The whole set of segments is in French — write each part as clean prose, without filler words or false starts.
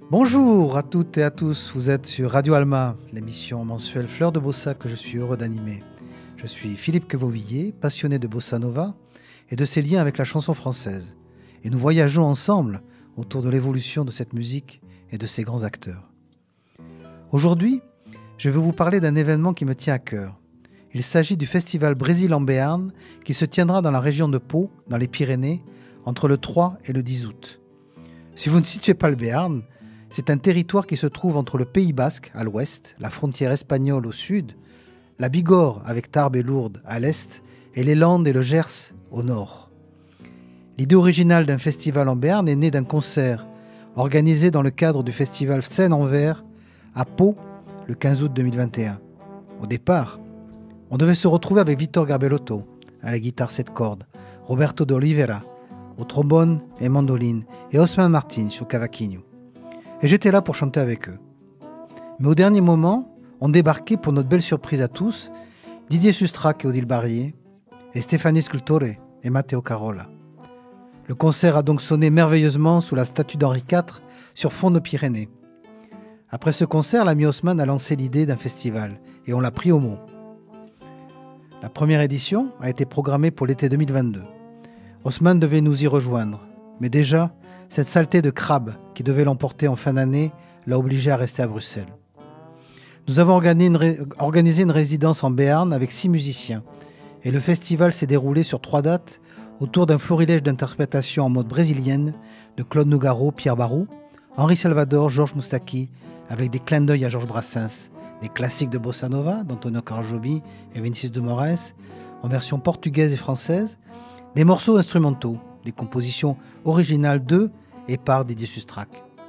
Bonjour à toutes et à tous, vous êtes sur Radio Alma, l'émission mensuelle Fleurs de Bossa que je suis heureux d'animer. Je suis Philippe Quevauvilliers, passionné de Bossa Nova et de ses liens avec la chanson française. Et nous voyageons ensemble autour de l'évolution de cette musique et de ses grands acteurs. Aujourd'hui, je vais vous parler d'un événement qui me tient à cœur. Il s'agit du festival Brésil en Béarn qui se tiendra dans la région de Pau, dans les Pyrénées, entre le 3 et le 10 août. Si vous ne situez pas le Béarn, c'est un territoire qui se trouve entre le Pays Basque à l'ouest, la frontière espagnole au sud, la Bigorre avec Tarbes et Lourdes à l'est et les Landes et le Gers au nord. L'idée originale d'un festival en Béarn est née d'un concert organisé dans le cadre du festival Scène en Verre à Pau le 15 août 2021. Au départ, on devait se retrouver avec Vitor Garbellotto à la guitare 7 cordes, Roberto de Oliveira au trombone et mandoline et Osman Martins au cavaquinho. Et j'étais là pour chanter avec eux. Mais au dernier moment, ont débarqué pour notre belle surprise à tous Didier Sustrac et Odile Barrier, et Stefani Scultore et Matteo Carola. Le concert a donc sonné merveilleusement sous la statue d'Henri IV sur fond de Pyrénées. Après ce concert, l'ami Osman a lancé l'idée d'un festival, et on l'a pris au mot. La première édition a été programmée pour l'été 2022. Osman devait nous y rejoindre, mais déjà, cette saleté de crabe qui devait l'emporter en fin d'année l'a obligé à rester à Bruxelles. Nous avons organisé une résidence en Béarn avec 6 musiciens et le festival s'est déroulé sur 3 dates autour d'un florilège d'interprétations en mode brésilienne de Claude Nougaro, Pierre Barou, Henri Salvador, Georges Moustaki avec des clins d'œil à Georges Brassens, des classiques de Bossa Nova d'Antonio Carlos Jobim et Vinicius de Moraes en version portugaise et française, des morceaux instrumentaux, des compositions originales de et par Didier Sustrac.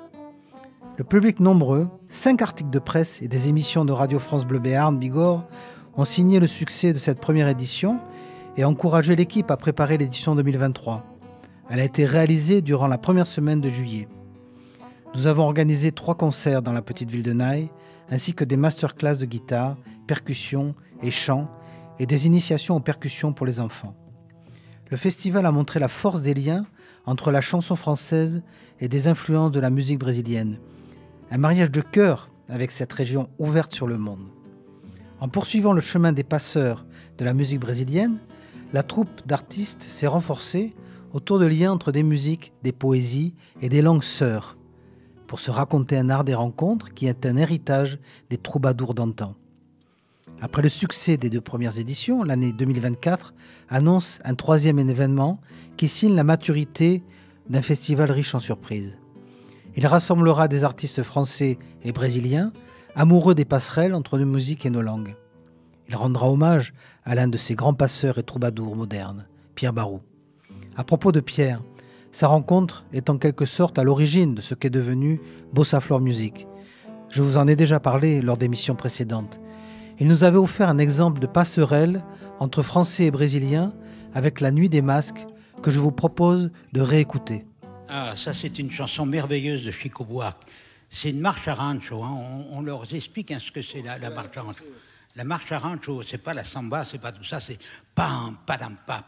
Le public nombreux, 5 articles de presse et des émissions de Radio France Bleu Béarn Bigorre ont signé le succès de cette première édition et encouragé l'équipe à préparer l'édition 2023. Elle a été réalisée durant la première semaine de juillet. Nous avons organisé 3 concerts dans la petite ville de Naï, ainsi que des masterclass de guitare, percussion et chant, et des initiations aux percussions pour les enfants. Le festival a montré la force des liens entre la chanson française et des influences de la musique brésilienne. Un mariage de cœur avec cette région ouverte sur le monde. En poursuivant le chemin des passeurs de la musique brésilienne, la troupe d'artistes s'est renforcée autour de liens entre des musiques, des poésies et des langues sœurs, pour se raconter un art des rencontres qui est un héritage des troubadours d'antan. Après le succès des 2 premières éditions, l'année 2024 annonce un 3e événement qui signe la maturité d'un festival riche en surprises. Il rassemblera des artistes français et brésiliens, amoureux des passerelles entre nos musiques et nos langues. Il rendra hommage à l'un de ces grands passeurs et troubadours modernes, Pierre Barou. À propos de Pierre, sa rencontre est en quelque sorte à l'origine de ce qu'est devenu Bossa Floor Music. Je vous en ai déjà parlé lors d'émissions précédentes. Il nous avait offert un exemple de passerelle entre Français et Brésiliens avec La Nuit des Masques que je vous propose de réécouter. Ah, ça c'est une chanson merveilleuse de Chico Buarque. C'est une marche à rancho. Hein. On leur explique ce que c'est la marche à rancho. La marche à rancho, c'est pas la samba, c'est pas tout ça, c'est pam padam pam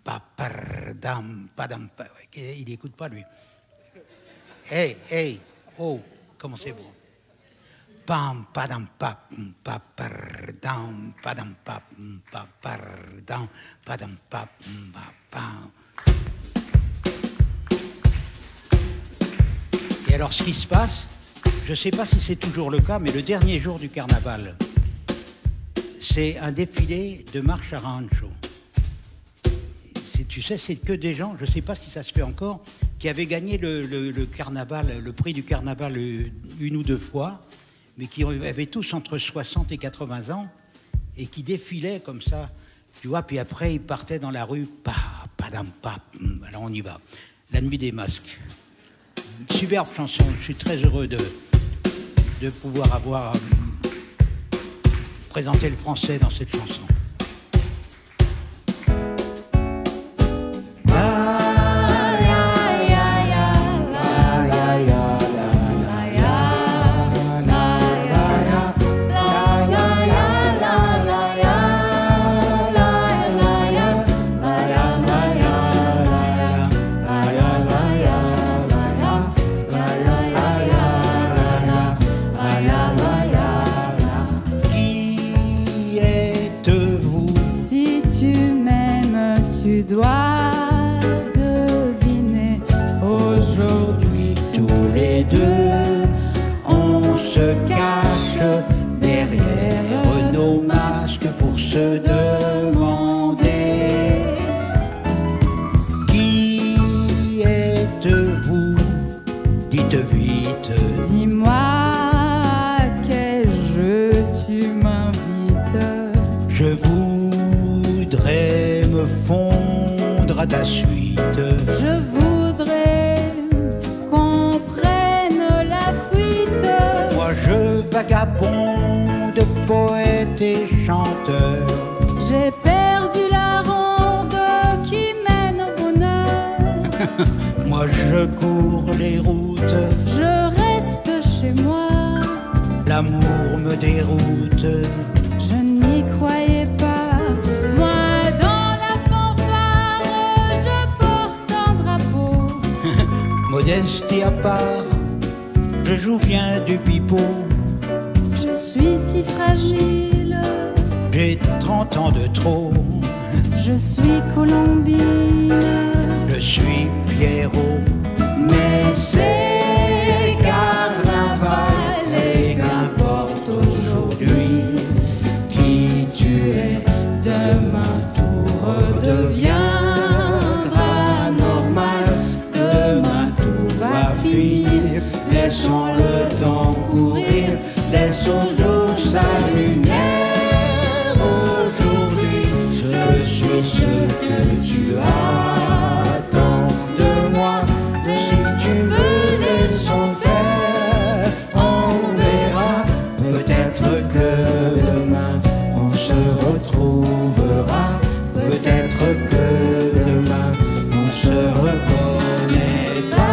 padam padam. Il écoute pas lui. Hey, oh, comment c'est beau. Pam padam pam padam padam padam padam pam. Et alors ce qui se passe, je ne sais pas si c'est toujours le cas, mais le dernier jour du carnaval, c'est un défilé de marche à rancho. Tu sais, c'est que des gens, je ne sais pas si ça se fait encore, qui avaient gagné le carnaval, le prix du carnaval 1 ou 2 fois, mais qui avaient tous entre 60 et 80 ans, et qui défilaient comme ça, tu vois, puis après ils partaient dans la rue, padam, alors on y va. La Nuit des Masques. Une superbe chanson, je suis très heureux de pouvoir avoir présenté le français dans cette chanson. Je voudrais me fondre à ta suite. Je voudrais qu'on prenne la fuite. Moi je vagabonde, poète et chanteur. J'ai perdu la ronde qui mène au bonheur. Moi je cours les routes, Je reste chez moi. l'amour me déroute. Je n'y croyais pas. Moi dans la fanfare, je porte un drapeau. Modestie à part, je joue bien du pipeau. Je suis si fragile. J'ai 30 ans de trop. Je suis Colombine. Je suis Pierrot. Mais c'est carnaval et qu'importe aujourd'hui qui tu es, demain tout redeviendra normal. Demain tout va finir, laissons le temps courir, laissons au jour sa lumière. Aujourd'hui, je suis ce que tu attends de moi. Si tu veux, laissons faire, on verra. Peut-être que demain on se retrouvera. Peut-être que demain on se reconnaîtra.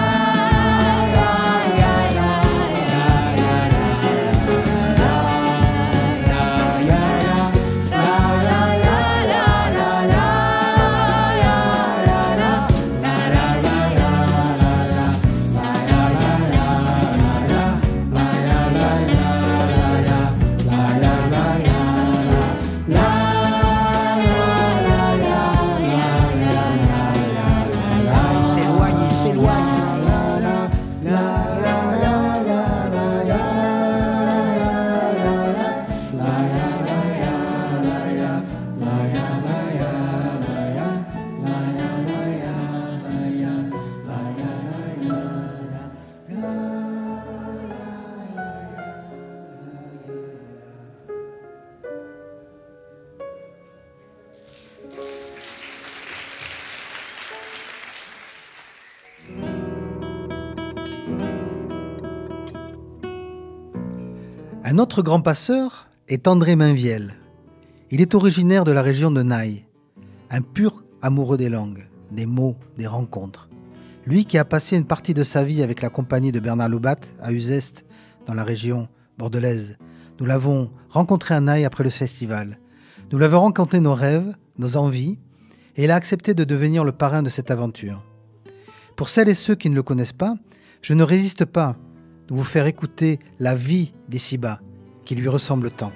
Un autre grand passeur est André Mainviel. Il est originaire de la région de Naï, un pur amoureux des langues, des mots, des rencontres. Lui qui a passé une partie de sa vie avec la compagnie de Bernard Loubat à Uzeste, dans la région bordelaise. Nous l'avons rencontré à Naï après le festival. Nous lui avons raconté nos rêves, nos envies, et il a accepté de devenir le parrain de cette aventure. Pour celles et ceux qui ne le connaissent pas, je ne résiste pas de vous faire écouter la vie d'ici-bas, qui lui ressemble tant.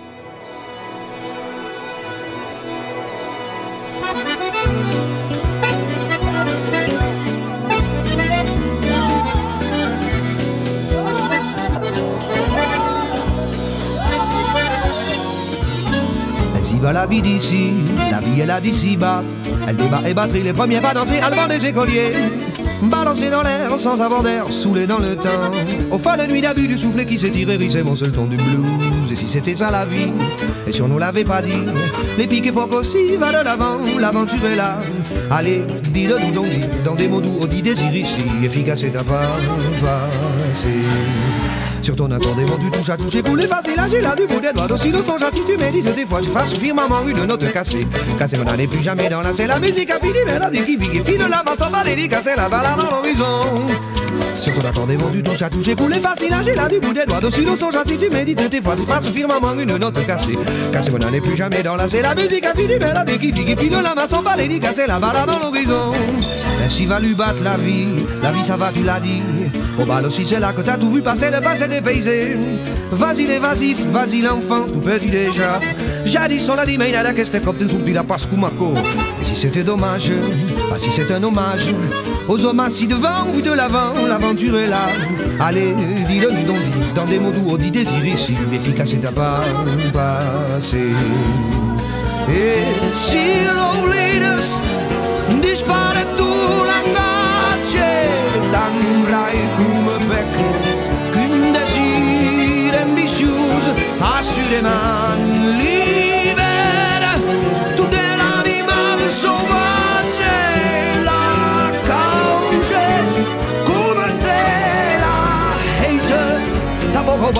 Ainsi va la vie d'ici, la vie est là d'ici-bas. Elle débat et batterie, les premiers pas dansés, allemand des écoliers. Balancé dans l'air, sans avoir d'air, saoulé dans le temps. Au fin de nuit d'abus du soufflet qui s'est hérisé mon seul ton du blues. Et si c'était ça la vie, et si on nous l'avait pas dit, les piques époques aussi, va de l'avant, l'aventure est là. Allez, dis-le nous donc, dis, dans des mots doux, on dit désir ici, efficace et à pas passer. Sur ton accordément tu touches à toucher pour les facile, là j'ai là du bout des doigts aussi le songe à si tu médites des fois tu fasses souffrir maman une note cassée. Cassée on n'allait plus jamais dans la c'est la musique a fini mélodie qui vit et file la basse en balai casser la balade dans l'horizon. Sur ton accordément tu touches à toucher pour les facile, là j'ai là du bout des doigts aussi le songe à si tu médites des fois tu fasses souffrir maman une note cassée. Cassée on n'allait plus jamais dans la c'est la musique a fini mélodie qui vit et file la basse en balai casser la balade dans l'horizon. Ainsi va lui battre la vie ça va tu l'as dit. Au bal aussi c'est là que t'as tout vu passer, le passé dépaysé. Vas-y les vasifs, vas-y l'enfant, tout petit déjà. Jadis on l'a dit mais il y a la question comme t'es soupli la passe Kumako. Et si c'était dommage, pas si c'est un hommage aux hommes assis devant, vu de l'avant, l'aventure est là. Allez, dis-le nous donc, dis, dans des mots doux, on dit désir ici, l'efficace est à pas passer. Et si loneliness dispare tu langage, t'andrai come bec, qu'un désir ambitieux, assurément libère.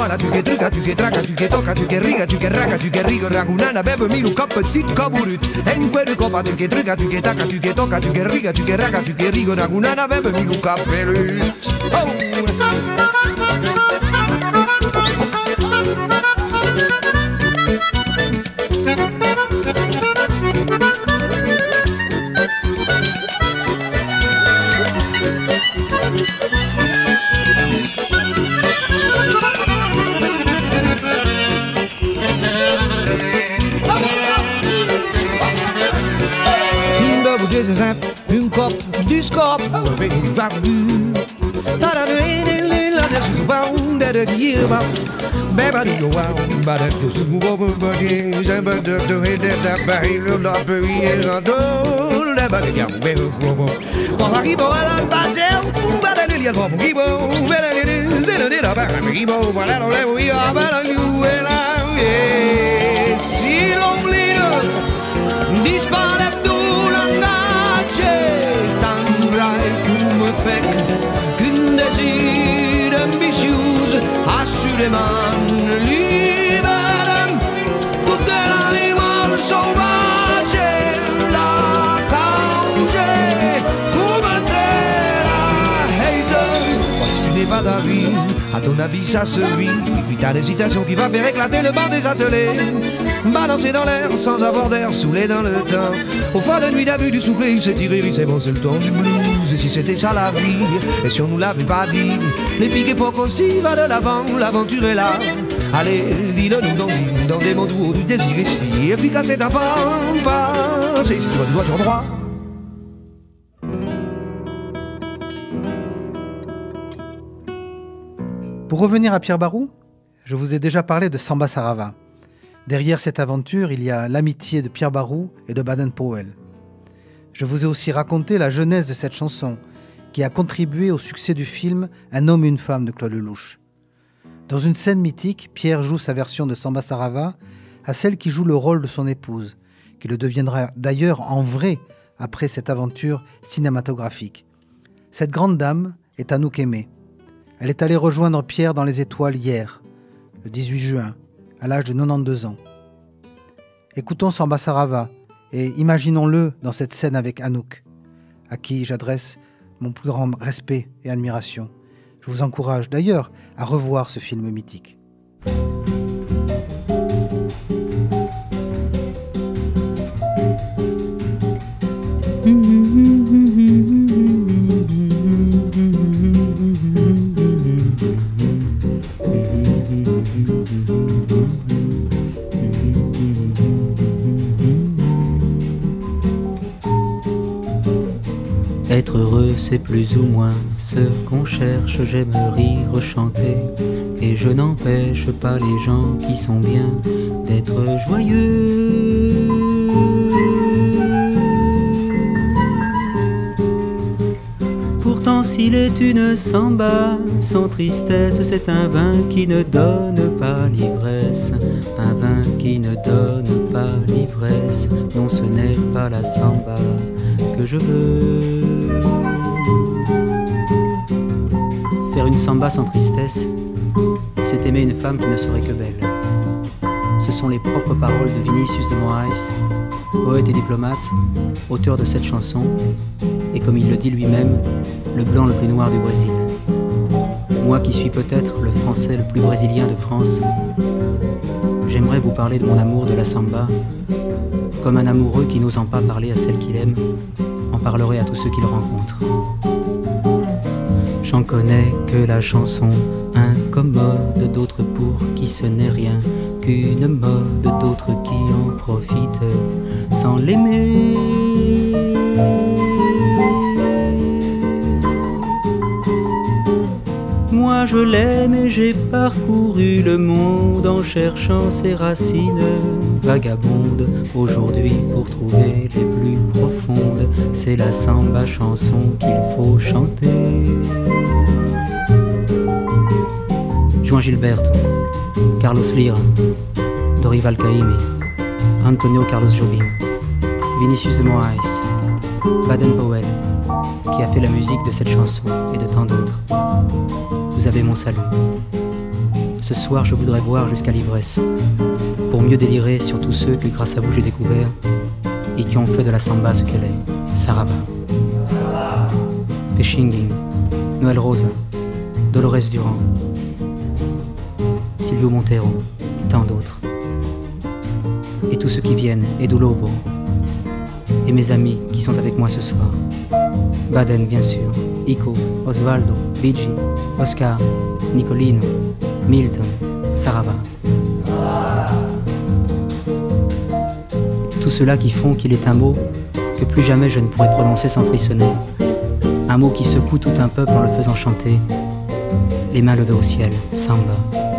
voilà, tu que truca, tu que traca, tu que toca, tu que riga, tu que raca, tu que rigo, ragunana, bebe milu, cap, petit caburut. En quelle copa, tu que truca, tu que taca, tu que toca, tu que riga, tu que raca, tu que rigo, ragunana, bebe milu, capelut. Oh! C'est simple, une cop, du scope, avec une vague du. Si l'oubli disparaît qu'une désir ambitieuse assurément libère toute l'animal sauvage la cause pour la hate. Parce que tu n'es pas d'avis, à ton avis ça se vit. Puis t'as l'hésitation qui va faire éclater le banc des ateliers. Balancer dans l'air sans avoir d'air, saoulé dans le temps. Au fond de nuit d'abus du soufflet, il s'est tiré, c'est bon, c'est le temps du blues. Et si c'était ça la vie, et si on nous l'avait pas dit, les piques époques aussi va de l'avant, l'aventure est là. Allez, dis-le nous dans des mots doux du désir ici. Efficace et ta pampa, c'est si tu dois ton droit. Pour revenir à Pierre Barou, je vous ai déjà parlé de Samba Sarava. Derrière cette aventure, il y a l'amitié de Pierre Barou et de Baden-Powell. Je vous ai aussi raconté la genèse de cette chanson, qui a contribué au succès du film Un homme et une femme de Claude Lelouch. Dans une scène mythique, Pierre joue sa version de Samba Sarava à celle qui joue le rôle de son épouse, qui le deviendra d'ailleurs en vrai après cette aventure cinématographique. Cette grande dame est Anouk Aimée. Elle est allée rejoindre Pierre dans les étoiles hier, le 18 juin, à l'âge de 92 ans. Écoutons Samba Sarava et imaginons-le dans cette scène avec Anouk, à qui j'adresse mon plus grand respect et admiration. Je vous encourage d'ailleurs à revoir ce film mythique. Être heureux, c'est plus ou moins ce qu'on cherche. J'aime rire, chanter, et je n'empêche pas les gens qui sont bien d'être joyeux. Pourtant, s'il est une samba sans tristesse, c'est un vin qui ne donne pas l'ivresse. Un vin qui ne donne pas l'ivresse. Non, ce n'est pas la samba que je veux. Faire une samba sans tristesse, c'est aimer une femme qui ne serait que belle. Ce sont les propres paroles de Vinicius de Moraes, poète et diplomate, auteur de cette chanson, et comme il le dit lui-même, le blanc le plus noir du Brésil. Moi qui suis peut-être le français le plus brésilien de France, j'aimerais vous parler de mon amour de la samba, comme un amoureux qui n'osant pas parler à celle qu'il aime, en parlerait à tous ceux qu'il rencontre. J'en connais que la chanson incommode, d'autres pour qui ce n'est rien qu'une mode, d'autres qui en profitent sans l'aimer. Moi je l'aime et j'ai parcouru le monde en cherchant ses racines vagabondes. Aujourd'hui pour trouver les plus profondes, c'est la samba chanson qu'il faut chanter. Juan Gilberto, Carlos Lira, Dorival Caymmi, Antonio Carlos Jobim, Vinicius de Moraes, Baden-Powell, qui a fait la musique de cette chanson et de tant d'autres. Vous avez mon salut. Ce soir, je voudrais boire jusqu'à l'ivresse, pour mieux délirer sur tous ceux que grâce à vous j'ai découvert et qui ont fait de la samba ce qu'elle est, Sarava. Pechinging, Noël Rosa, Dolores Durand, Silvio Montero et tant d'autres. Et tous ceux qui viennent, Edu Lobo, et mes amis qui sont avec moi ce soir. Baden, bien sûr, Ico, Osvaldo, Bigi, Oscar, Nicolino, Milton, Sarava. Tout cela qui font qu'il est un mot que plus jamais je ne pourrai prononcer sans frissonner. Un mot qui secoue tout un peuple en le faisant chanter, les mains levées au ciel, samba.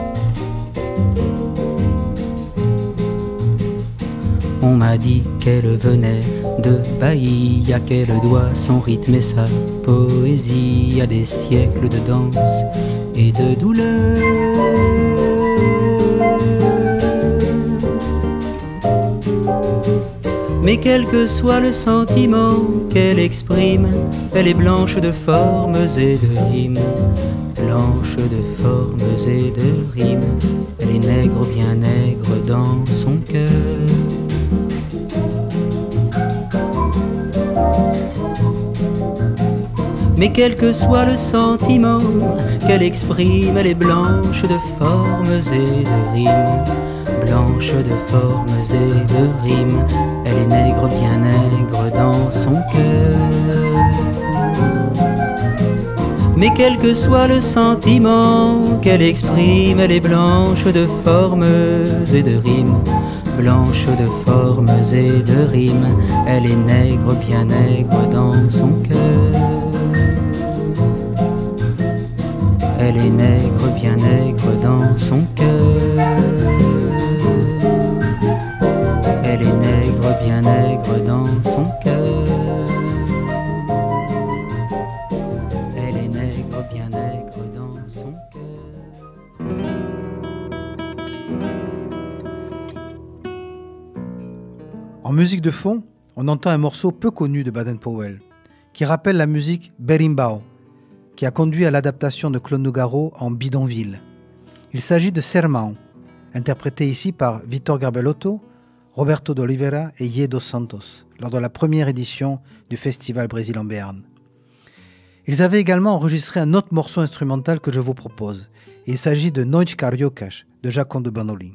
On m'a dit qu'elle venait de Bahia, qu'elle doit son rythme et sa poésie à des siècles de danse et de douleur. Mais quel que soit le sentiment qu'elle exprime, elle est blanche de formes et de rimes. Blanche de formes et de rimes, elle est nègre, bien nègre dans son cœur. Mais quel que soit le sentiment qu'elle exprime, elle est blanche de formes et de rimes. Blanche de formes et de rimes, elle est nègre, bien nègre dans son cœur. Mais quel que soit le sentiment qu'elle exprime, elle est blanche de formes et de rimes. Blanche de formes et de rimes, elle est nègre, bien nègre dans son cœur. Elle est nègre, bien nègre dans son cœur. Elle est nègre, bien nègre dans son cœur. Elle est nègre, bien nègre dans son cœur. En musique de fond, on entend un morceau peu connu de Baden-Powell, qui rappelle la musique Berimbau, qui a conduit à l'adaptation de Claude Nougaro en Bidonville. Il s'agit de Sermão, interprété ici par Vitor Garbelotto, Roberto de Oliveira et Yé dos Santos, lors de la première édition du Festival Brésil en Béarn. Ils avaient également enregistré un autre morceau instrumental que je vous propose. Il s'agit de Noite Cariocas de Jaconde Bandolim.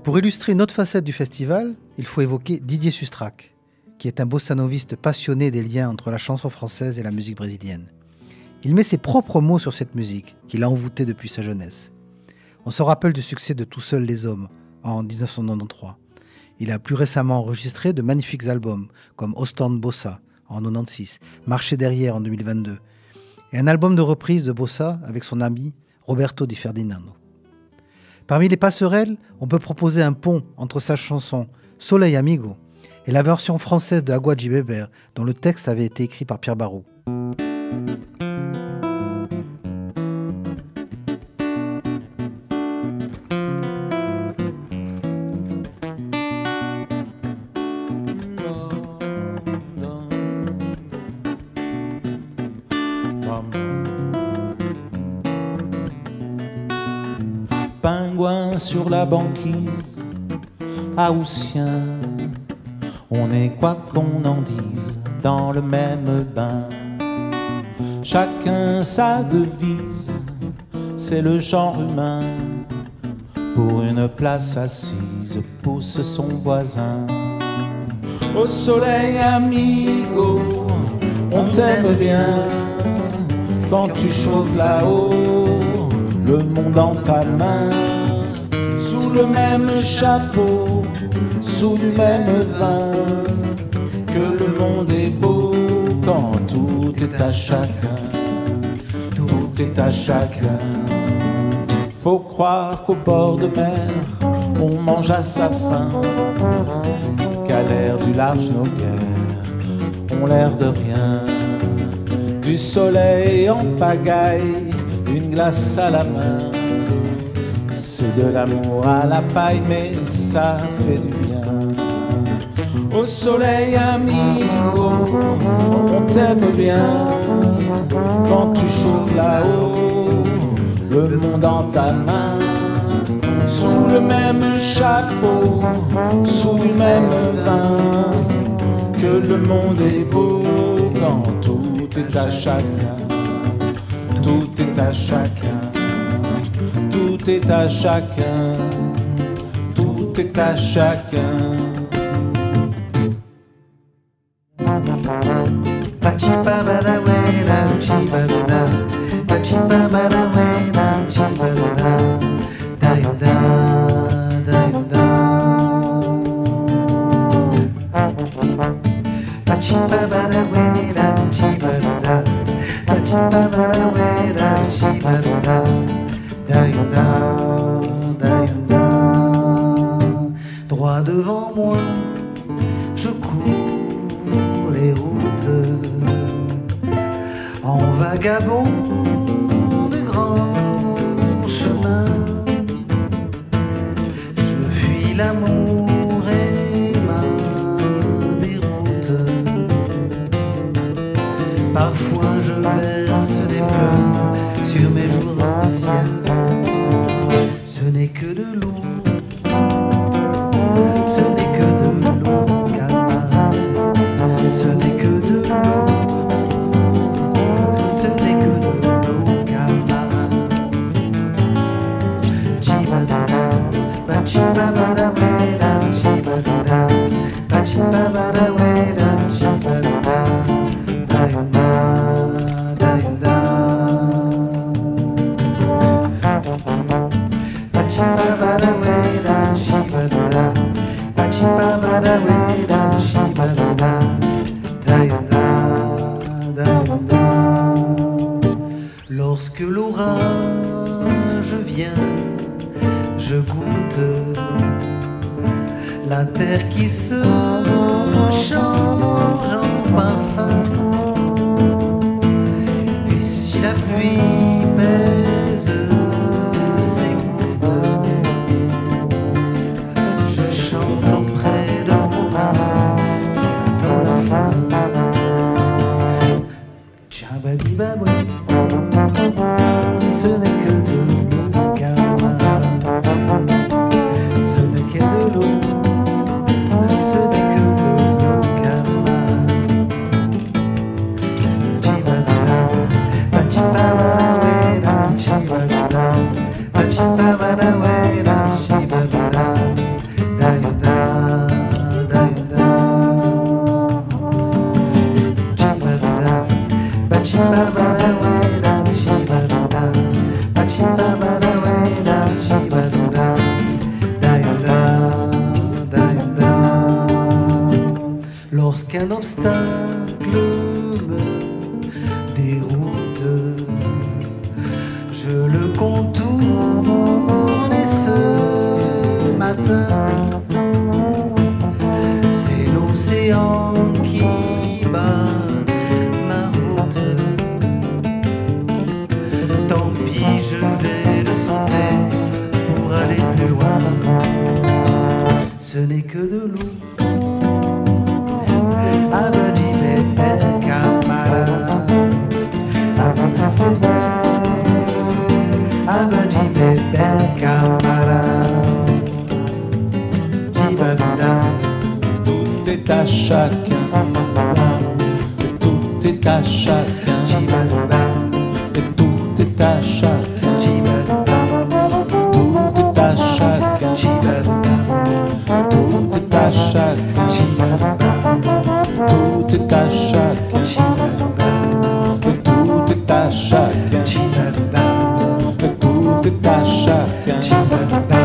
Pour illustrer une autre facette du festival, il faut évoquer Didier Sustrac, qui est un bossanoviste passionné des liens entre la chanson française et la musique brésilienne. Il met ses propres mots sur cette musique, qu'il a envoûtée depuis sa jeunesse. On se rappelle du succès de Tout seuls les hommes, en 1993. Il a plus récemment enregistré de magnifiques albums, comme Ostende Bossa, en 1996, Marcher derrière, en 2022, et un album de reprise de Bossa avec son ami Roberto Di Ferdinando. Parmi les passerelles, on peut proposer un pont entre sa chanson Soleil Amigo et la version française de Agua de Beber, dont le texte avait été écrit par Pierre Barou. Pingouin sur la banquise, haussien, on est quoi qu'on en dise dans le même bain. Chacun sa devise, c'est le genre humain. Pour une place assise, pousse son voisin. Au soleil amigo, on t'aime bien. Quand tu chauffes là-haut, le monde en ta main, sous le même chapeau, sous du même vin, que le monde est beau quand tout est à chacun, tout est à chacun. Faut croire qu'au bord de mer, on mange à sa faim, qu'à l'air du large nos guerres ont l'air de rien. Du soleil en pagaille, une glace à la main, c'est de l'amour à la paille, mais ça fait du bien. Au soleil amigo, on t'aime bien. Quand tu chauffes là-haut, le monde en ta main, sous le même chapeau, sous le même vin, que le monde est beau quand tout est à chacun. Tout est à chacun, tout est à chacun, tout est à chacun. Droit devant moi, je cours les routes en vagabond de grands chemins. Je fuis l'amour et ma déroute. Parfois je verse des pleurs sur mes jours anciens. Ce n'est que de l'eau, ce n'est que de l'eau, camarade. Ce n'est que de l'eau, ce n'est que de l'eau, camarade. Chibadada, bachibabada, weda, chibadada, bachibabada, weda, chibadada, dayunda, dayunda. Bachibabada, weda, chibadada, bachibabada, weda, chibadada, dayunda, dayunda. Lorsque l'orage vient, je goûte la terre qui se change en parfum. Et si la pluie pèse ses gouttes, je chante auprès de mon âme, j'attends la fin. Tchabadibabou, ce n'est que de l'eau, camarade. Ce n'est que de l'eau, ce n'est que de l'eau, camarade. Chibadada, bachibabada. qu'un obstacle me déroute. Je le contourne et ce matin, c'est l'océan qui bat ma route. Tant pis, je vais le sauter pour aller plus loin. Ce n'est que de l'eau. Abadjibé Kamara, Abadjibé Kamara, Jibadouda. Tout est à chacun, tout est à chacun, Jibadouda, et tout est à chacun, Jibadouda, tout est à chacun, Jibadouda, tout est à chacun, Jibadouda, tout est à chacun, Jibadouda, tout est à chacun, Jibadouda, tout est à chacun. Jibadouda.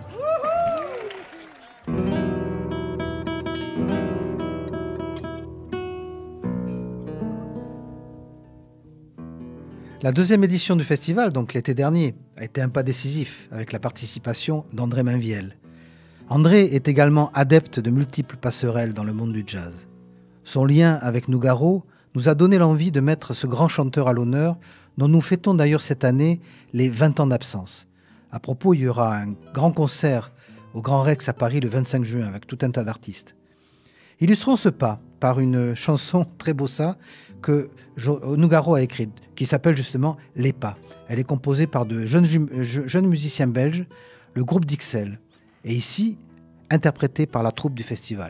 La deuxième édition du festival, donc l'été dernier, a été un pas décisif avec la participation d'André Mainviel. André est également adepte de multiples passerelles dans le monde du jazz. Son lien avec Nougaro nous a donné l'envie de mettre ce grand chanteur à l'honneur, dont nous fêtons d'ailleurs cette année les 20 ans d'absence. À propos, il y aura un grand concert au Grand Rex à Paris le 25 juin avec tout un tas d'artistes. Illustrons ce pas par une chanson très bossa que Nougaro a écrite, qui s'appelle justement Les Pas. Elle est composée par de jeunes musiciens belges, le groupe d'Ixelles, et ici interprétée par la troupe du festival.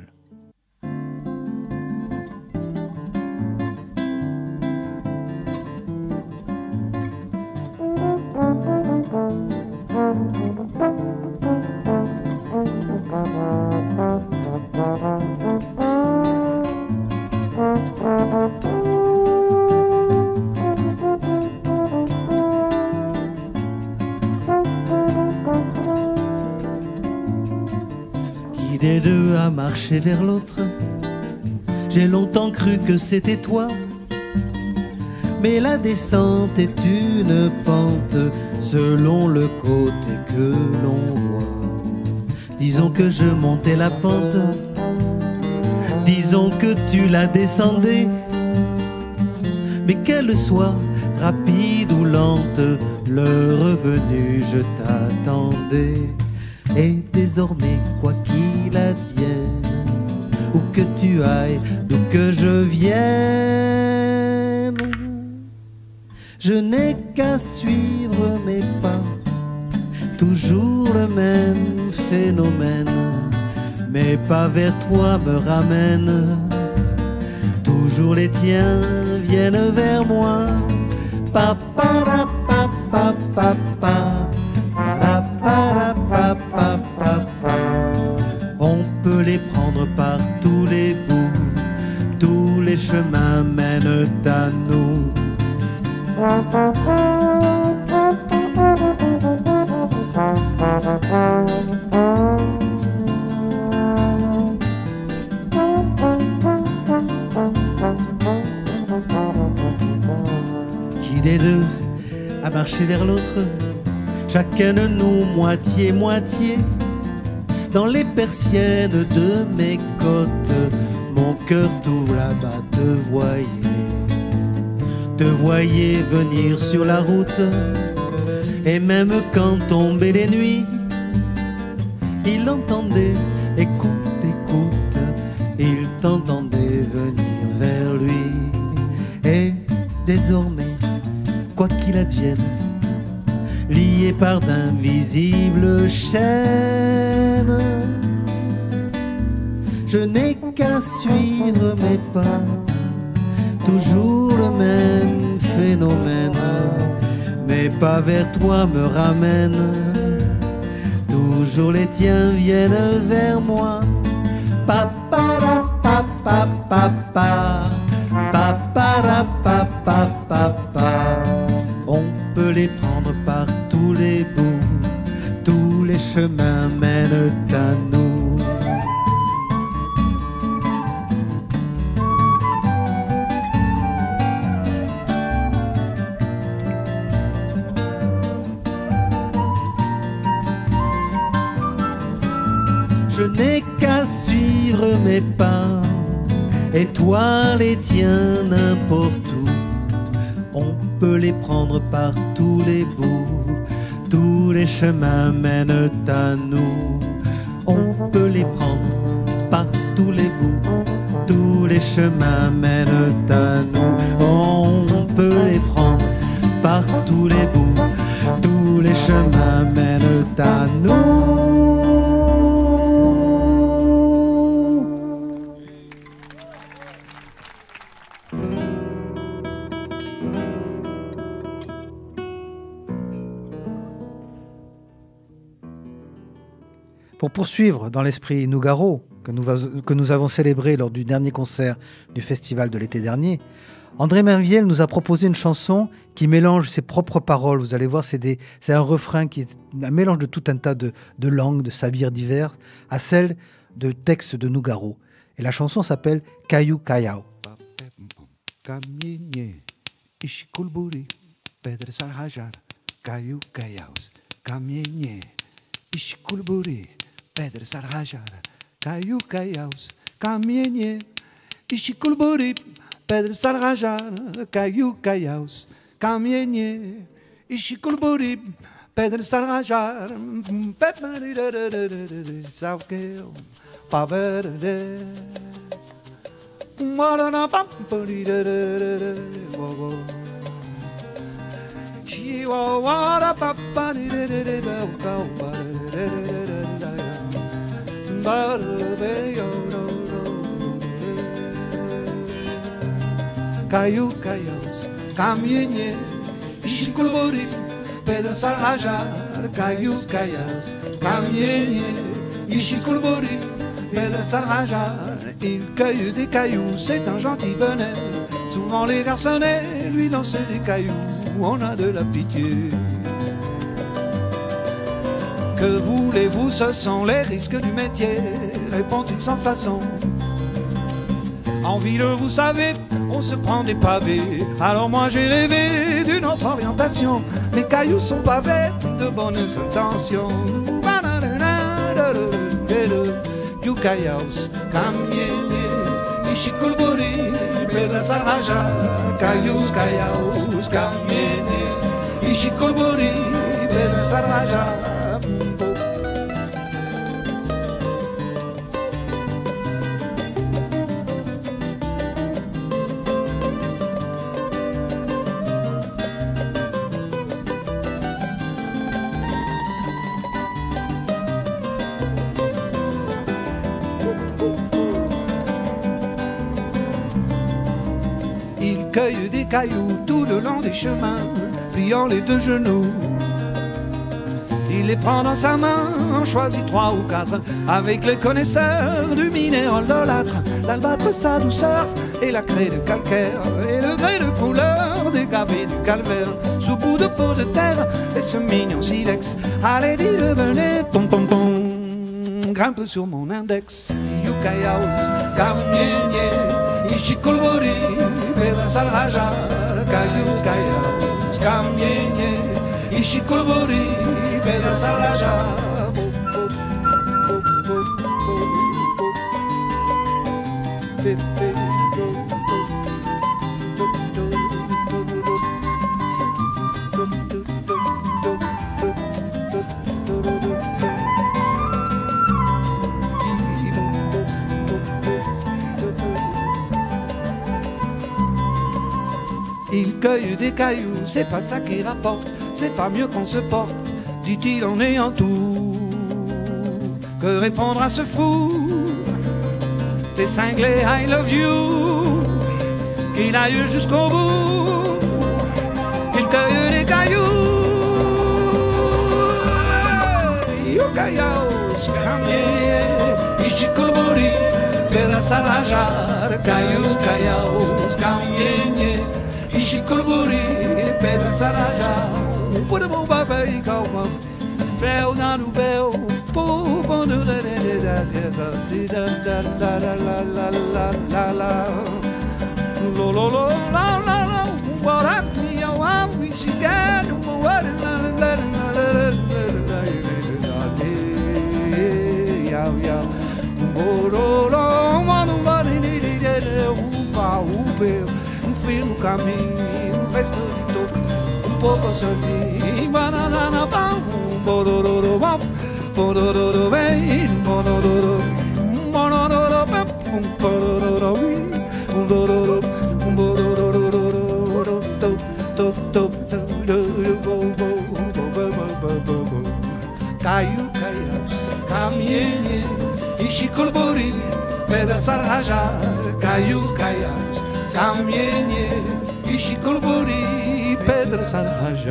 Qui des deux a marché vers l'autre? J'ai longtemps cru que c'était toi. Mais la descente est une pente selon le côté que l'on voit. Disons que je montais la pente, disons que tu la descendais. Mais qu'elle soit rapide ou lente, le revenu je t'attendais. Et désormais, quoi qu'il advienne, où que tu ailles, d'où que je vienne, je n'ai qu'à suivre mes pas. Toujours le même phénomène, mes pas vers toi me ramènent. Toujours les tiens viennent vers moi. Papa, papa, papa. On peut les prendre par tous les bouts, tous les chemins mènent à nous. Qui des deux a marché vers l'autre? Chacun de nous moitié-moitié. Dans les persiennes de mes côtes, mon cœur t'ouvre là-bas, te voyais venir sur la route. Et même quand tombaient les nuits, il entendait, écoute, il t'entendait venir vers lui. Et désormais, quoi qu'il advienne, liés par d'invisibles chaînes, je n'ai qu'à suivre mes pas. Toujours le même phénomène, mes pas vers toi me ramènent. Toujours les tiens viennent vers moi. Papa, papa, papa, papa, papa, papa. On peut les prendre par tous les bouts, tous les chemins mènent à nous. je n'ai qu'à suivre mes pas, et toi les tiens n'importe où. On peut les prendre par tous les bouts, tous les chemins mènent à nous. On peut les prendre par tous les bouts, tous les chemins mènent à nous. On peut les prendre par tous les bouts, tous les chemins mènent à nous. Pour poursuivre dans l'esprit Nougaro, que nous avons célébré lors du dernier concert du festival de l'été dernier, André Mainviel nous a proposé une chanson qui mélange ses propres paroles. Vous allez voir, c'est un refrain qui est un mélange de tout un tas de langues, de sabires divers, à celle de textes de Nougaro. Et la chanson s'appelle Caillou Callao. Kamienye, Ishikulburi, Pedre Salhajar, Caillou Callaos, Kamienye, Ishikulburi, Pedre Salhajar, Caillou Callaos, Kamienye, Ishikulburi, Pedre Salhajar, Caillou Callaos, Kamienye, Ishikulburi, Pedre Salhajar, Savkeo, Paverde. Caillou Callaos, Kamienye, Ishikulburi, Pedre Salhajar, Caillou Callaos, Kamienye, Ishikulburi, Pedre Salhajar. Il cueille des cailloux, c'est un gentil bonnet. Souvent les garçonnets lui lancent des cailloux, on a de la pitié. Que voulez-vous, ce sont les risques du métier, répond-il sans façon. En ville, vous savez, on se prend des pavés. Alors moi j'ai rêvé d'une autre orientation. Mes cailloux sont pavés de bonnes intentions. Callaos, Kamienye, Ishikulburi, Pedre Salhajar, Caillou Callaos, Kamienye, Ishikulburi, Pedre Salhajar. Cueille des cailloux tout le long des chemins, pliant les deux genoux. Il les prend dans sa main, en choisit 3 ou 4, avec les connaisseurs du minéral olâtre. L'albâtre, sa douceur, et la craie de calcaire, et le grès de couleur des gravés du calvaire. Sous bout de peau de terre, et ce mignon silex. Allez, dis le venez, pom pom pom, grimpe sur mon index. Yukayaos, Kamienye, Ishikulburi, Pedre Salhajar, Caillou Callaos, Kamienye, Ishikulburi, Pedre Salhajar. Il cueille des cailloux, c'est pas ça qui rapporte, c'est pas mieux qu'on se porte, dit-il en ayant tout. Que répondre à ce fou? T'es cinglé, I love you. Qu'il aille jusqu'au bout, qu'il cueille des cailloux. Yukayaos, Kamienye, Ishikulburi, Pedre Salhajar, Caillou Callaos, Kamienye, Ishikulburi, Pedre Salhajar. Put a move by Kauma, Bell, Nanu Bell, Popo, la la la la. Lo lo lo la la la. What happened? I'm we see that. What la la la la la la. Um fio no caminho, um resto de toco, um pouco sozinho, banana, um borororo, borororo, vem, borororo, borororo, um borororo, um borororo, um borororo, caiu, caminhei, ishi colbori, pedasar raja, caiu, Kamienie i shikolbori Pedro Sanhaja.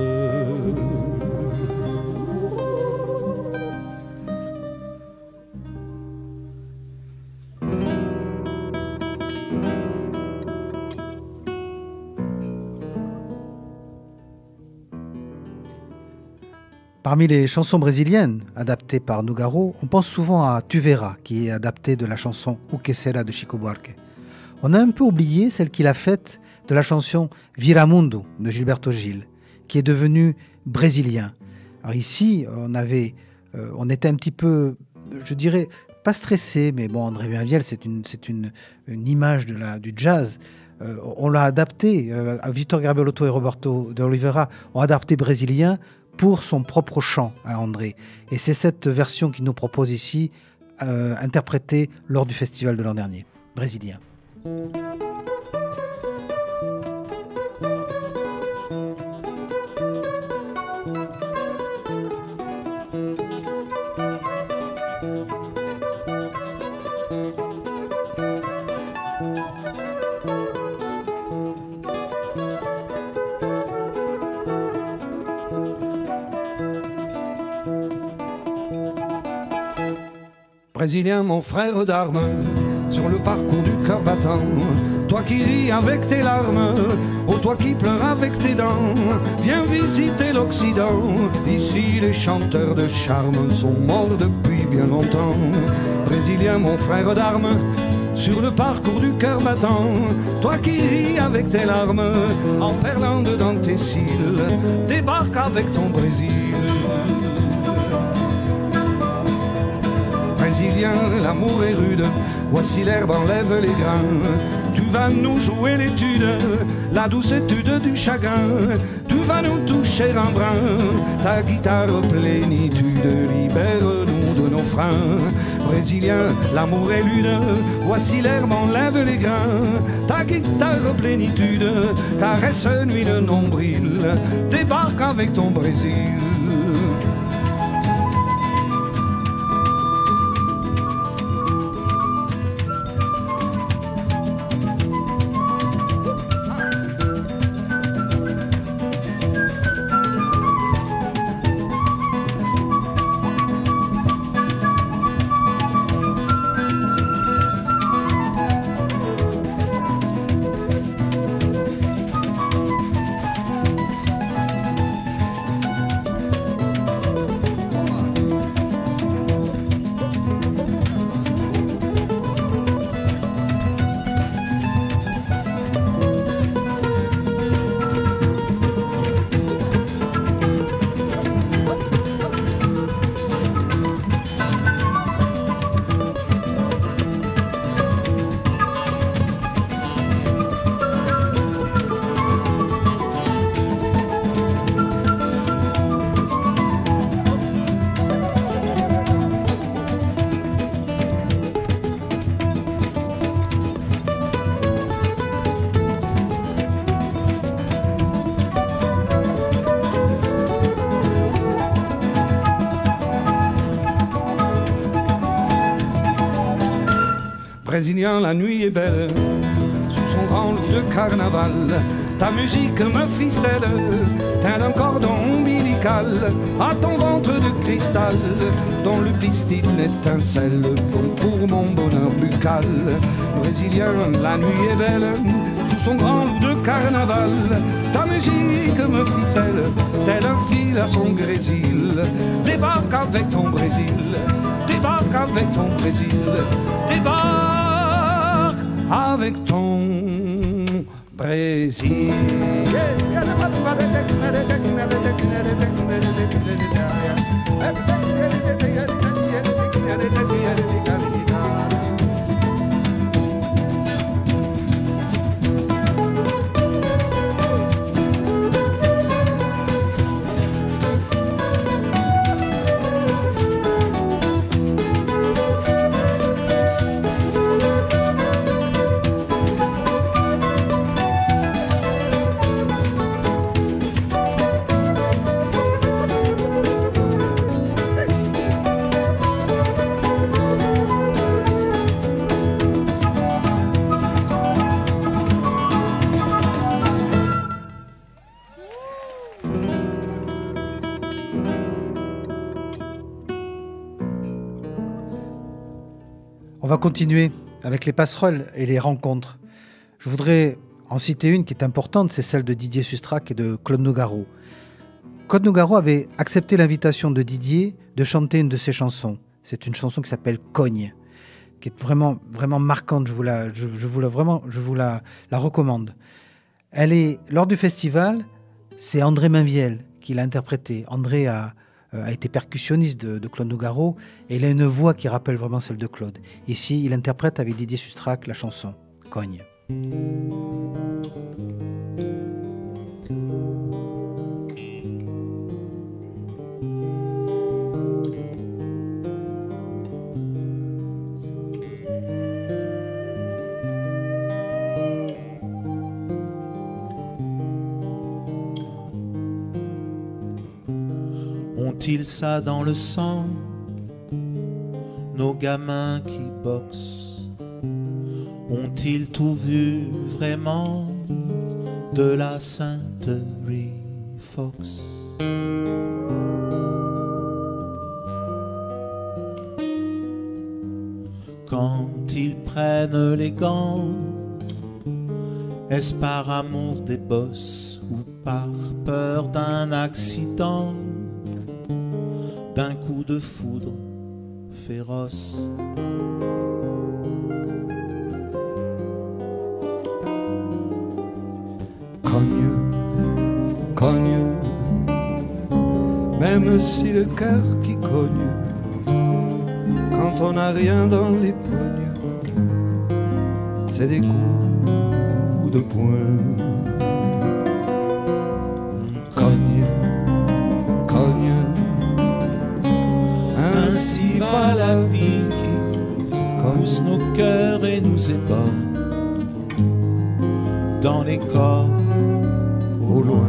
Parmi les chansons brésiliennes adaptées par Nougaro, on pense souvent à Tu verras, qui est adaptée de la chanson O Que Será de Chico Buarque. On a un peu oublié celle qu'il a faite de la chanson Viramundo de Gilberto Gil, qui est devenu brésilien. Alors ici, on était un petit peu, je dirais, pas stressé, mais bon, André Bienviel, c'est une image du jazz. On l'a adapté, Victor Garbelotto et Roberto de Oliveira ont adapté brésilien pour son propre chant à André. Et c'est cette version qu'il nous propose ici, interprétée lors du festival de l'an dernier, brésilien. Brésilien, mon frère d'armes, sur le parcours du cœur battant, toi qui ris avec tes larmes, oh toi qui pleures avec tes dents, viens visiter l'Occident. Ici les chanteurs de charme sont morts depuis bien longtemps. Brésilien, mon frère d'armes, sur le parcours du cœur battant, toi qui ris avec tes larmes, en perlant dedans tes cils, débarque avec ton Brésil. Brésilien, l'amour est rude, voici l'herbe enlève les grains. Tu vas nous jouer l'étude, la douce étude du chagrin. Tu vas nous toucher un brin, ta guitare plénitude, libère-nous de nos freins. Brésilien, l'amour est lude, voici l'herbe enlève les grains. Ta guitare plénitude, caresse nuit le nombril, débarque avec ton Brésil. Brésilien, la nuit est belle, sous son grand loup de carnaval. Ta musique me ficelle, tel un cordon ombilical, à ton ventre de cristal, dont le pistil étincelle, pour mon bonheur buccal. Brésilien, la nuit est belle, sous son grand loup de carnaval. Ta musique me ficelle, tel un fil à son grésil. Débarque avec ton Brésil, débarque avec ton Brésil, débarque avec ton Brésil. On va continuer avec les passerelles et les rencontres. Je voudrais en citer une qui est importante, c'est celle de Didier Sustrac et de Claude Nougaro. Claude Nougaro avait accepté l'invitation de Didier de chanter une de ses chansons. C'est une chanson qui s'appelle Cogne, qui est vraiment, vraiment marquante. Je vous la recommande. Elle est, lors du festival, c'est André Mainviel qui l'a interprétée. André a été percussionniste de Claude Nougaro et il a une voix qui rappelle vraiment celle de Claude. Ici, il interprète avec Didier Sustrac la chanson Cogne. Ont-ils ça dans le sang, nos gamins qui boxent? Ont-ils tout vu vraiment de la Sainte-Rue Fox? Quand ils prennent les gants, est-ce par amour des bosses ou par peur d'un accident, d'un coup de foudre féroce? Cogne, cogne, même si le cœur qui cogne, quand on n'a rien dans les pognes, c'est des coups de poing. Cogne, cogne, ainsi va la vie qui pousse nos cœurs et nous éborgne dans les corps au loin.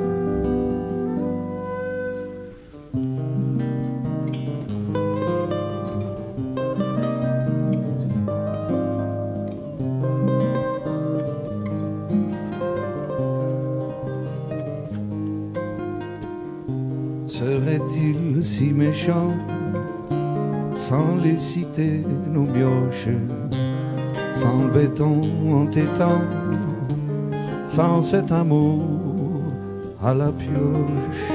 Serait-il si méchant sans les citer nos mioches, sans béton entêtant, sans cet amour à la pioche?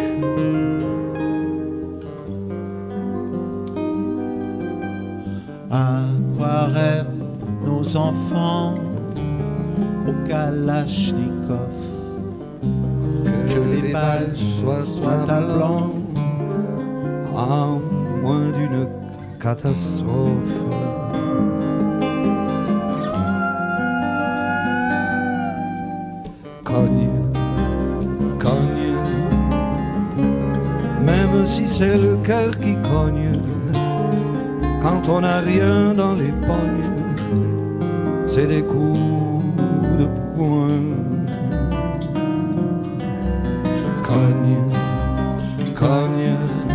À quoi rêvent nos enfants au Kalachnikov? Que les balles soient à blanc, à moins d'une catastrophe. Cogne, cogne, même si c'est le cœur qui cogne, quand on n'a rien dans les pognes, c'est des coups de poing. Cogne, cogne,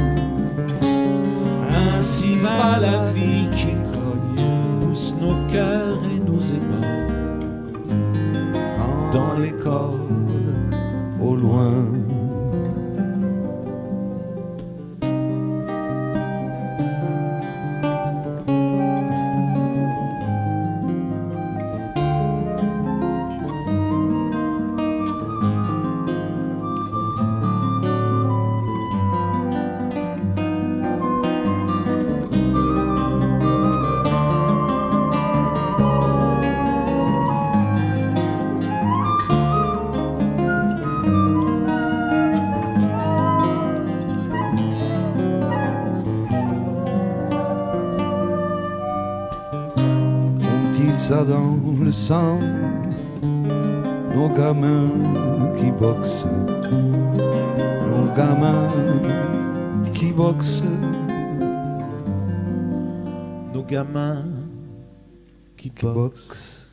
ainsi va la vie qui cogne, pousse nos cœurs et nous éborgne dans les cordes au loin. Ça dans le sang, nos gamins qui boxent, nos gamins qui boxent, nos gamins qui boxent.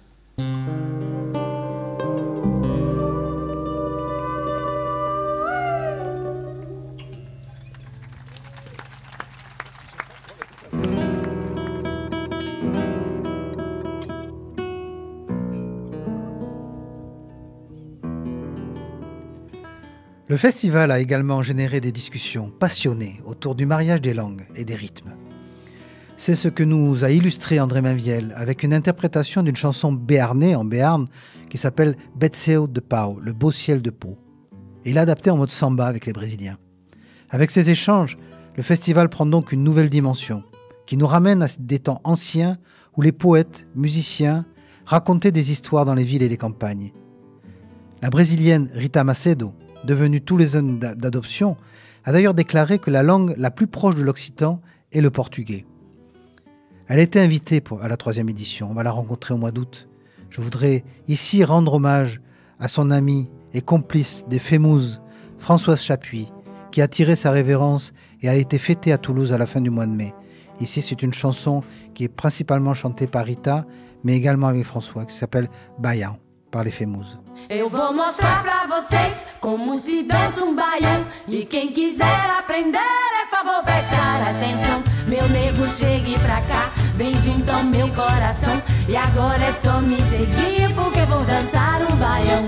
Le festival a également généré des discussions passionnées autour du mariage des langues et des rythmes. C'est ce que nous a illustré André Mainviel avec une interprétation d'une chanson béarnais en Béarn qui s'appelle Betseo de Pau, le beau ciel de Pau. Et il l'a adapté en mode samba avec les Brésiliens. Avec ces échanges, le festival prend donc une nouvelle dimension qui nous ramène à des temps anciens où les poètes, musiciens racontaient des histoires dans les villes et les campagnes. La brésilienne Rita Macedo, devenue toulousaine d'adoption, a d'ailleurs déclaré que la langue la plus proche de l'occitan est le portugais. Elle a été invitée à la 3e édition, on va la rencontrer au mois d'août. Je voudrais ici rendre hommage à son amie et complice des Fémouzes, Françoise Chapuis, qui a tiré sa révérence et a été fêtée à Toulouse à la fin du mois de mai. Ici, c'est une chanson qui est principalement chantée par Rita, mais également avec François, qui s'appelle Baião, par les Fémouzes. Eu vou mostrar pra vocês como se dança baião. E quem quiser aprender, é favor prestar atenção. Meu nego, chegue pra cá, beije então meu coração. E agora é só me seguir, porque vou dançar baião.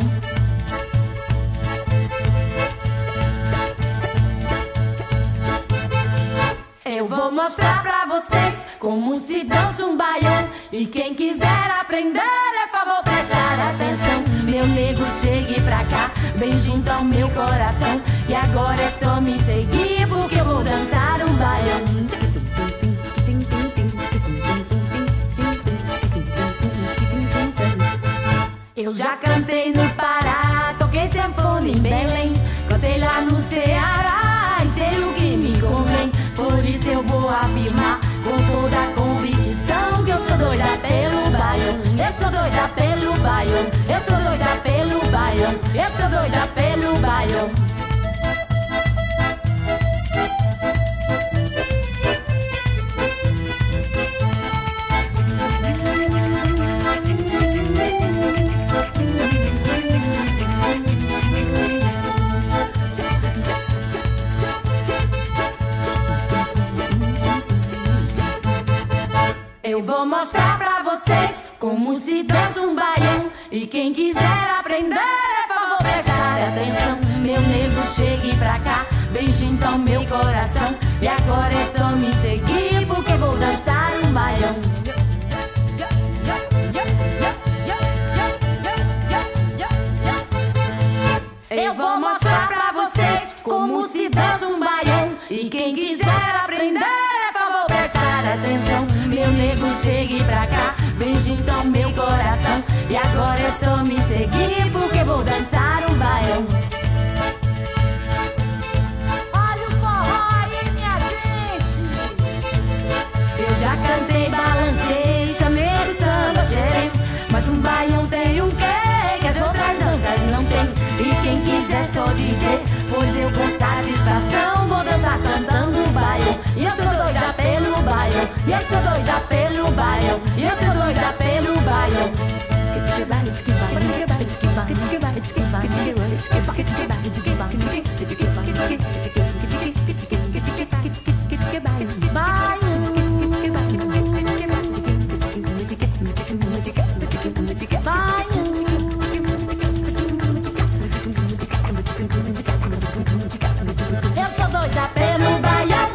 Eu vou mostrar pra vocês como se dança baião. E quem quiser aprender, é favor prestar atenção. Meu nego, chegue pra cá, beije então meu coração. E agora é só me seguir, porque eu vou dançar baião. Eu já cantei no Pará, toquei sanfona em Belém, cantei lá no Ceará e sei o que me convém. Por isso eu vou afirmar com toda a convicção que eu sou doida pelo baião. Eu sou doida pelo baião. Eu sou doida pelo baião. Eu sou doida pelo baião. Eu vou mostrar pra vocês como se dança baião. E quem quiser aprender, é favor prestar atenção. Meu nego, chegue pra cá, beije então meu coração. E agora é só me seguir, porque vou dançar baião. Eu vou mostrar pra vocês como se dança baião. E quem quiser aprender, é favor prestar atenção. Meu nego, chegue pra cá, beije então meu coração. E agora é só me seguir, porque vou dançar baião. Olha o forró aí, minha gente. Eu já cantei, balancei, chamei do samba, cheio. Mas baião tem um quê que as outras danças não tem. E quem quiser só dizer, pois eu com satisfação vou dançar cantando baião. E eu sou doida pelo baião. E eu sou doida pelo baião. E eu sou doida pelo baião. Eu sou doida pelo baião.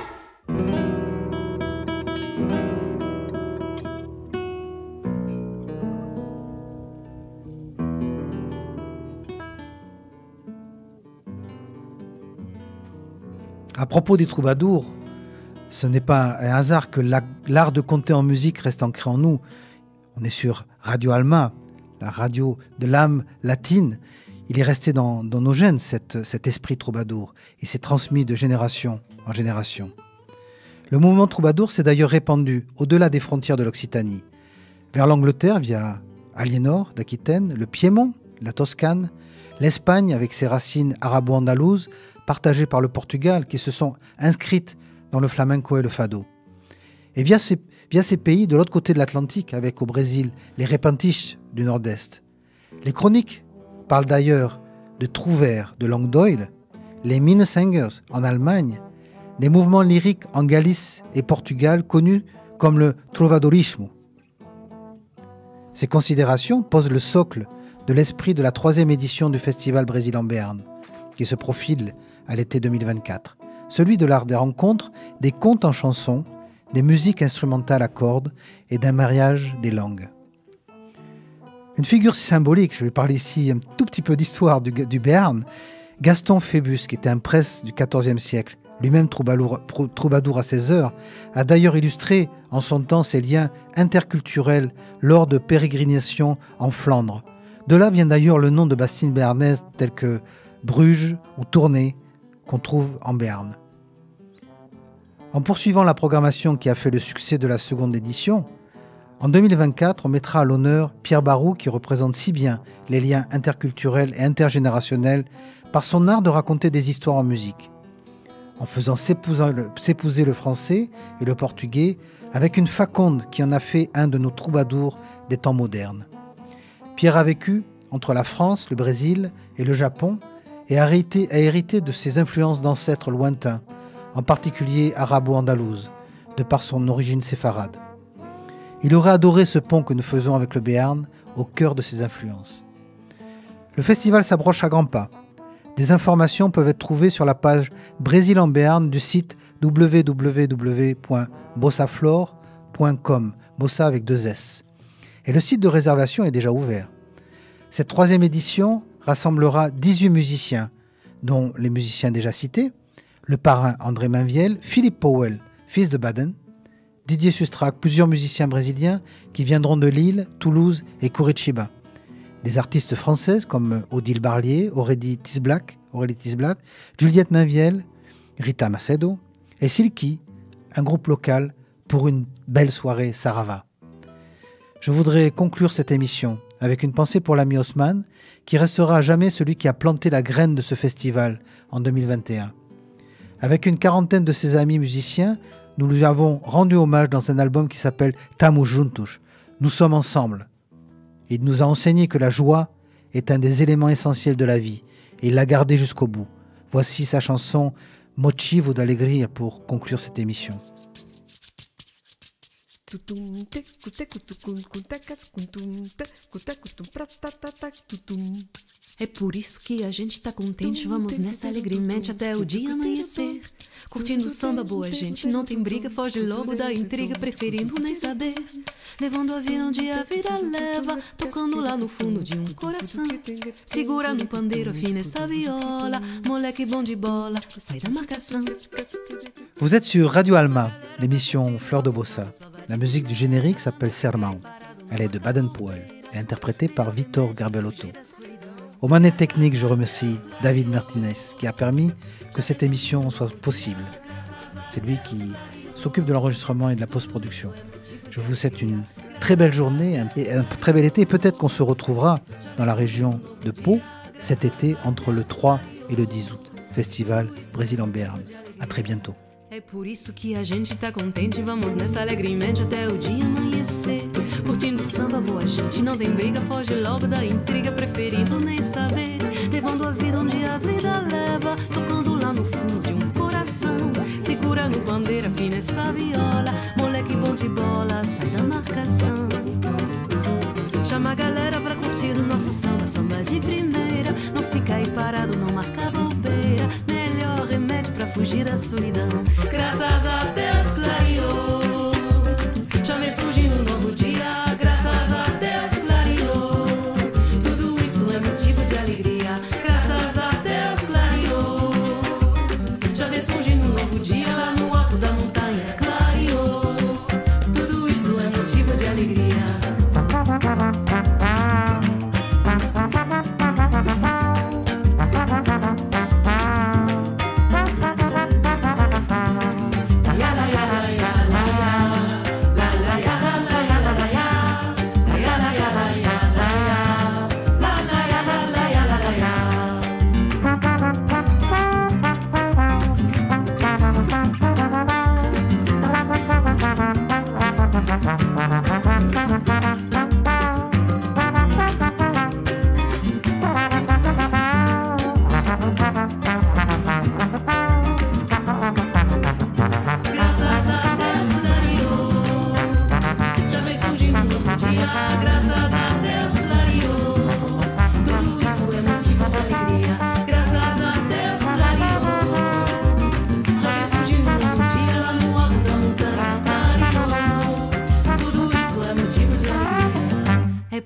À propos des troubadours, ce n'est pas un hasard que l'art de conter en musique reste ancré en nous. On est sur Radio Alma, la radio de l'âme latine. Il est resté dans nos gènes cet esprit troubadour et s'est transmis de génération en génération. Le mouvement troubadour s'est d'ailleurs répandu au-delà des frontières de l'Occitanie, vers l'Angleterre via Aliénor d'Aquitaine, le Piémont, la Toscane, l'Espagne avec ses racines arabo-andalouses partagées par le Portugal qui se sont inscrites dans le flamenco et le fado. Et via ces pays de l'autre côté de l'Atlantique, avec au Brésil les repentistes du Nord-Est. Les chroniques parlent d'ailleurs de trouvères de Langue-d'Oil, les Minnesingers en Allemagne, des mouvements lyriques en Galice et Portugal connus comme le trovadorismo. Ces considérations posent le socle de l'esprit de la 3e édition du Festival Brésil en Béarn, qui se profile à l'été 2024. Celui de l'art des rencontres, des contes en chansons, des musiques instrumentales à cordes et d'un mariage des langues. Une figure symbolique, je vais parler ici un tout petit peu d'histoire du Béarn, Gaston Phébus, qui était un prêtre du XIVe siècle, lui-même troubadour à ses heures, a d'ailleurs illustré en son temps ces liens interculturels lors de pérégrinations en Flandre. De là vient d'ailleurs le nom de bassines béarnaises telles que Bruges ou Tournai, qu'on trouve en Béarn. En poursuivant la programmation qui a fait le succès de la seconde édition, en 2024, on mettra à l'honneur Pierre Barou qui représente si bien les liens interculturels et intergénérationnels par son art de raconter des histoires en musique, en faisant s'épouser le français et le portugais avec une faconde qui en a fait un de nos troubadours des temps modernes. Pierre a vécu entre la France, le Brésil et le Japon et a hérité de ses influences d'ancêtres lointains, en particulier arabo-andalouses, de par son origine séfarade. Il aurait adoré ce pont que nous faisons avec le Béarn au cœur de ses influences. Le festival s'approche à grands pas. Des informations peuvent être trouvées sur la page Brésil en Béarn du site www.bossaflore.com, Bossa avec 2 S. Et le site de réservation est déjà ouvert. Cette 3e édition rassemblera 18 musiciens, dont les musiciens déjà cités, le parrain André Mainviel, Philippe Powell, fils de Baden, Didier Sustrac, plusieurs musiciens brésiliens qui viendront de Lille, Toulouse et Curitiba. Des artistes françaises comme Odile Barlier, Aurélie Tisblat, Juliette Mainviel, Rita Macedo et Silky, un groupe local pour une belle soirée Sarava. Je voudrais conclure cette émission avec une pensée pour l'ami Haussmann, qui restera à jamais celui qui a planté la graine de ce festival en 2021. Avec une quarantaine de ses amis musiciens, nous lui avons rendu hommage dans un album qui s'appelle Tamo Juntos, Nous sommes ensemble. Il nous a enseigné que la joie est un des éléments essentiels de la vie, et il l'a gardé jusqu'au bout. Voici sa chanson Motivo d'Alegria pour conclure cette émission. É por isso que a gente tá contente, vamos nessa alegremente até o dia amanhecer. Curtindo o samba, boa gente, não tem briga, foge logo da intriga, preferindo nem saber. Levando a vida onde a vida leva, tocando lá no fundo de um coração. Segura no pandeiro, afina essa viola, moleque bom de bola, sai da marcação. Vous êtes sur Radio Alma, l'émission Fleur de Bossa. La musique du générique s'appelle Sermão. Elle est de Baden-Powell et interprétée par Vitor Garbelotto. Aux manettes techniques, je remercie David Martinez qui a permis que cette émission soit possible. C'est lui qui s'occupe de l'enregistrement et de la post-production. Je vous souhaite une très belle journée et un très bel été. Peut-être qu'on se retrouvera dans la région de Pau cet été entre le 3 et le 10 août. Festival Brésil en Béarn. À très bientôt. É por isso que a gente tá contente, vamos nessa alegremente até o dia amanhecer. Curtindo samba, boa gente, não tem briga, foge logo da intriga, preferindo nem saber. Levando a vida onde a vida leva, tocando lá no fundo de um coração. Segura no pandeiro, afina essa viola, moleque bom de bola, sai da marcação. Chama a galera pra curtir o nosso samba, samba de primeira. Não fica aí parado, não marca bobeira. Melhor remédio pra fugir da solidão. Graças a Deus clareou, já vem surgindo um novo dia. Graças a Deus clareou, tudo isso é motivo de alegria. Graças a Deus clareou, já vem surgindo um novo dia. Lá no alto da montanha clareou, tudo isso é motivo de alegria.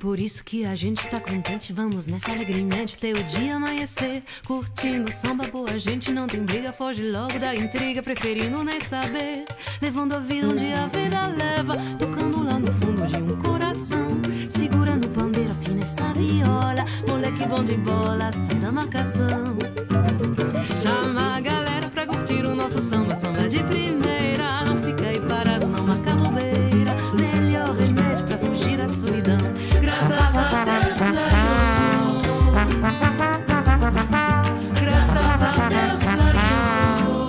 por isso que a gente tá contente. Vamos nessa alegremente até o dia amanhecer. Curtindo samba, boa gente, não tem briga. Foge logo da intriga, preferindo nem saber. Levando a vida onde a vida leva. Tocando lá no fundo de um coração. Segurando bandeira fina essa viola. Moleque bom de bola, sai da marcação. Chama a galera pra curtir o nosso samba. Samba de primeira, não fica aí parado, não marca bobeira. Melhor remédio pra fugir da solidão. Graças a Deus, clareou. Graças a Deus, clareou.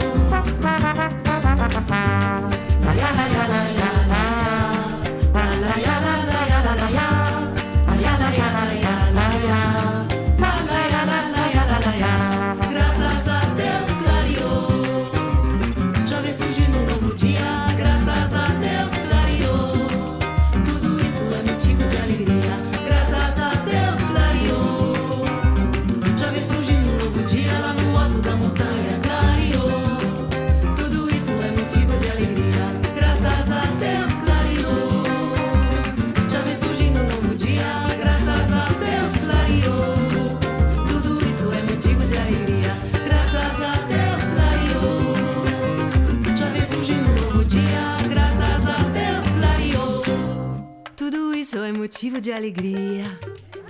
La ya la ya la ya la ya, la ya la la ya la la ya, la ya la ya la ya la ya, la ya la la ya la la ya. Graças a Deus clareou. Já vem surgindo um novo dia. Graças a Deus clareou. Tudo isso é motivo de alegria. Graças a Deus clareou. Já vem surgindo um novo dia lá no alto da montanha. Clareou. Tudo isso é motivo de alegria. Graças a Deus clareou. Já vem surgindo um novo dia. Graças a Deus clareou. Tudo isso é motivo de alegria. Graças a Deus clareou. Já vem surgindo um novo dia. Graças a Deus clareou. Tudo isso é motivo de alegria.